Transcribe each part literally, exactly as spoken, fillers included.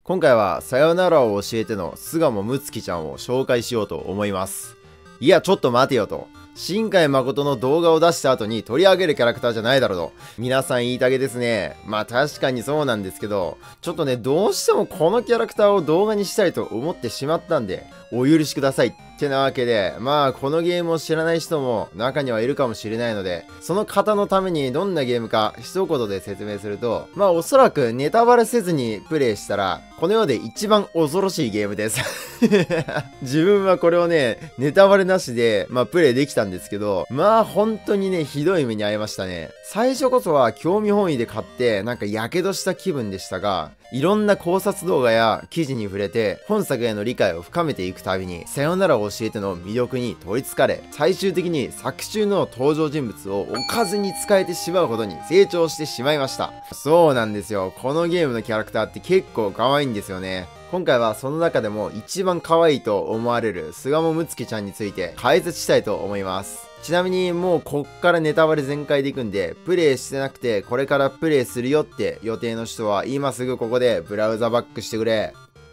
今回はさよならを教えての巣鴨むつきちゃんを紹介しようと思います。いやちょっと待てよと。新海誠の動画を出した後に取り上げるキャラクターじゃないだろうと。皆さん言いたげですね。まあ確かにそうなんですけど、ちょっとね、どうしてもこのキャラクターを動画にしたいと思ってしまったんで、お許しください。ってなわけで、まあこのゲームを知らない人も中にはいるかもしれないので、その方のためにどんなゲームか一言で説明すると、まあおそらくネタバレせずにプレイしたら、この世で一番恐ろしいゲームです。自分はこれをね、ネタバレなしで、まあプレイできたんですけど、まあ本当にね、ひどい目に遭いましたね。最初こそは興味本位で買って、なんか火傷した気分でしたが、いろんな考察動画や記事に触れて、本作への理解を深めていくたびに、さよならを教えての魅力に取り憑かれ、最終的に作中の登場人物をおかずに使えてしまうほどに成長してしまいました。そうなんですよ。このゲームのキャラクターって結構可愛いんですよね。今回はその中でも一番可愛いと思われる巣鴨むつきちゃんについて解説したいと思います。ちなみにもうこっからネタバレ全開でいくんで、プレイしてなくてこれからプレイするよって予定の人は今すぐここでブラウザバックしてくれ。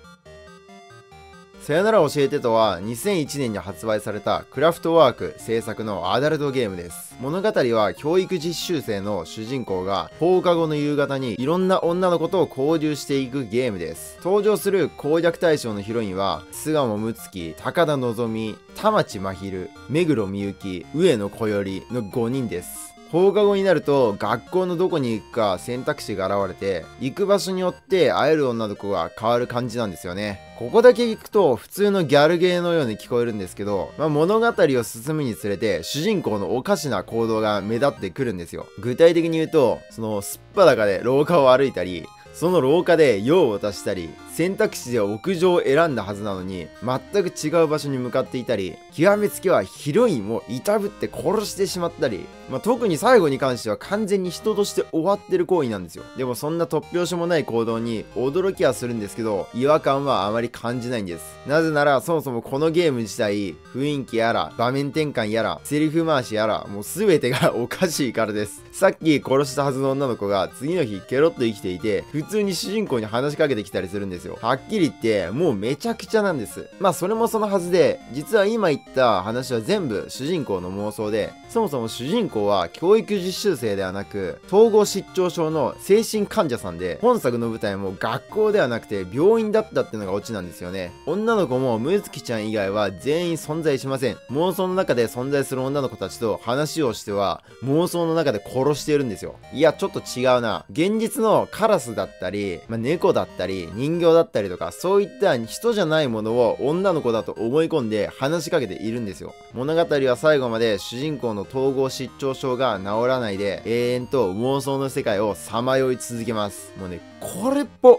さよなら教えてとはにせんいちねんに発売されたクラフトワーク制作のアダルトゲームです。物語は教育実習生の主人公が放課後の夕方にいろんな女の子と交流していくゲームです。登場する攻略対象のヒロインは巣鴨むつき、高田のぞみ、田町まひる、目黒みゆき、上野こよりのごにんです。放課後になると学校のどこに行くか選択肢が現れて、行く場所によって会える女の子が変わる感じなんですよね。ここだけ聞くと普通のギャルゲーのように聞こえるんですけど、まあ、物語を進むにつれて主人公のおかしな行動が目立ってくるんですよ。具体的に言うと、そのすっぱだかで廊下を歩いたり、その廊下で用を足したり、選択肢で屋上を選んだはずなのに全く違う場所に向かっていたり、極めつきはヒロインをいたぶって殺してしまったり、まあ、特に最後に関しては完全に人として終わってる行為なんですよ。でもそんな突拍子もない行動に驚きはするんですけど、違和感はあまり感じないんです。なぜならそもそもこのゲーム自体、雰囲気やら場面転換やらセリフ回しやらもう全てがおかしいからです。さっき殺したはずの女の子が次の日ケロッと生きていて、普通に主人公に話しかけてきたりするんですよ。はっきり言ってもうめちゃくちゃなんです。まあそれもそのはずで、実は今言った話は全部主人公の妄想で、そもそも主人公は教育実習生ではなく統合失調症の精神患者さんで、本作の舞台も学校ではなくて病院だったってのがオチなんですよね。女の子もむつきちゃん以外は全員存在しません。妄想の中で存在する女の子たちと話をしては妄想の中で殺しているんですよ。いやちょっと違うな。現実のカラスだったり、まあ、猫だったり人形だったりとか、そういった人じゃないものを女の子だと思い込んで話しかけているんですよ。物語は最後まで主人公の統合失調症が治らないで永遠と妄想の世界をさまよい続けます。もうね、これっぽ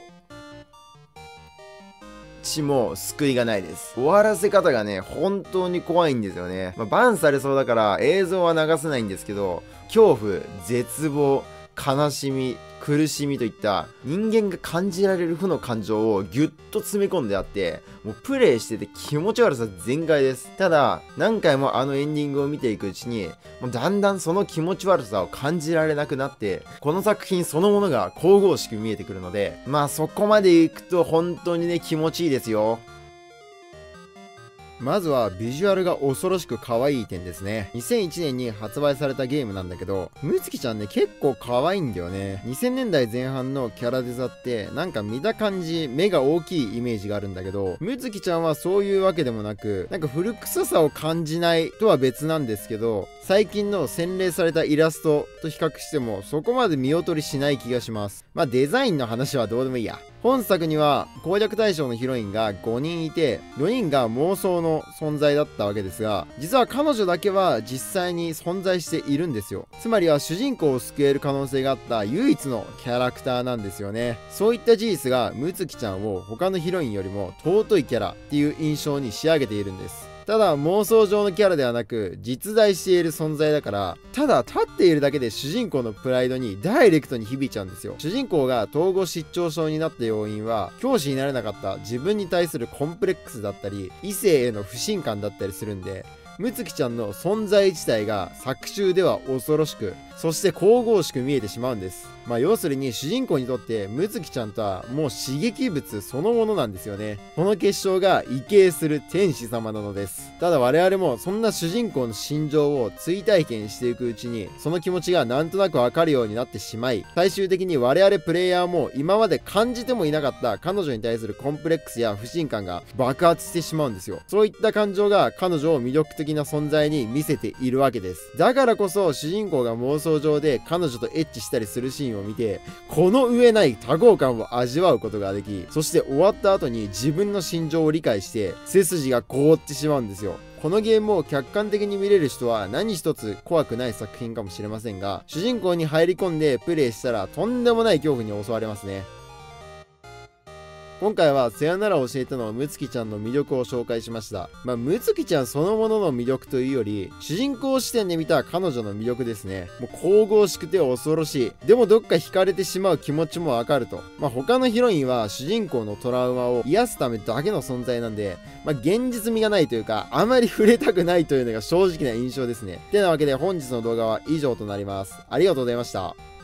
ちも救いがないです。終わらせ方がね、本当に怖いんですよね。まあ、バンされそうだから映像は流せないんですけど、恐怖、絶望、悲しみ、苦しみといった人間が感じられる負の感情をギュッと詰め込んであって、もうプレイしてて気持ち悪さ全開です。ただ何回もあのエンディングを見ていくうちに、もうだんだんその気持ち悪さを感じられなくなって、この作品そのものが神々しく見えてくるので、まあそこまでいくと本当にね、気持ちいいですよ。まずはビジュアルが恐ろしく可愛い点ですね。にせんいちねんに発売されたゲームなんだけど、むつきちゃんね結構可愛いんだよね。にせんねんだいぜん半のキャラデザってなんか見た感じ目が大きいイメージがあるんだけど、むつきちゃんはそういうわけでもなく、なんか古臭さを感じないとは別なんですけど、最近の洗練されたイラストと比較してもそこまで見劣りしない気がします。まあデザインの話はどうでもいいや。本作には攻略対象のヒロインがごにんいて、よにんが妄想の存在だったわけですが、実は彼女だけは実際に存在しているんですよ。つまりは主人公を救える可能性があった唯一のキャラクターなんですよね。そういった事実がむつきちゃんを他のヒロインよりも尊いキャラっていう印象に仕上げているんです。ただ妄想上のキャラではなく実在している存在だから、ただ立っているだけで主人公のプライドにダイレクトに響いちゃうんですよ。主人公が統合失調症になった要因は、教師になれなかった自分に対するコンプレックスだったり異性への不信感だったりするんで、むつきちゃんの存在自体が作中では恐ろしく、そして神々しく見えてしまうんです。 まあ要するに主人公にとってむつきちゃんとはもう刺激物そのものなんですよね。この結晶が異形する天使様なのです。ただ我々もそんな主人公の心情を追体験していくうちに、その気持ちがなんとなくわかるようになってしまい、最終的に我々プレイヤーも今まで感じてもいなかった彼女に対するコンプレックスや不信感が爆発してしまうんですよ。そういった感情が彼女を魅力的な存在に見せているわけです。だからこそ主人公が妄想上で彼女とエッチしたりするシーンを見て、この上ない多幸感を味わうことができ、そして終わった後に自分の心情を理解して背筋が凍ってしまうんですよ。このゲームを客観的に見れる人は何一つ怖くない作品かもしれませんが、主人公に入り込んでプレイしたらとんでもない恐怖に襲われますね。今回はさよならを教えたのむつきちゃんの魅力を紹介しました。まあ、むつきちゃんそのものの魅力というより、主人公視点で見た彼女の魅力ですね。もう神々しくて恐ろしい。でもどっか惹かれてしまう気持ちもわかると。まあ、他のヒロインは主人公のトラウマを癒すためだけの存在なんで、まあ、現実味がないというか、あまり触れたくないというのが正直な印象ですね。てなわけで本日の動画は以上となります。ありがとうございました。